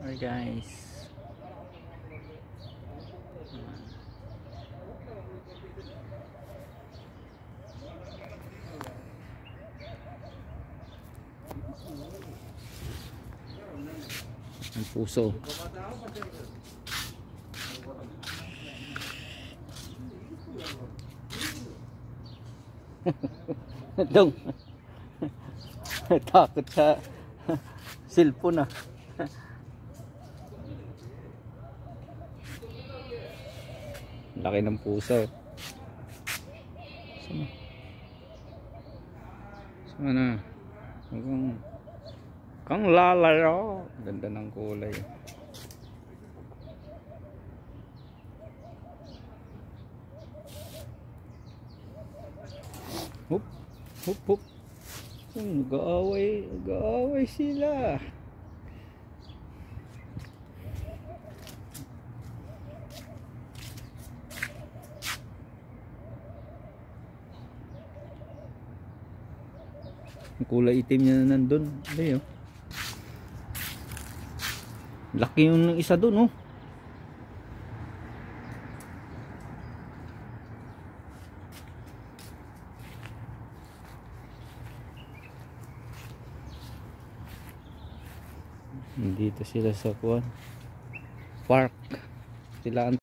Hi guys. Ang puso. Dong. Takot sa cellphone ah. Laki ng puso. Sana kang lalayo. Ganda ng kulay. Hup, hup, hup. Nag-aaway sila. Ang kulay itim niya na nandun. Ayun. Laki yung isa dun, oh. Dito sila sa kuwan park. Sila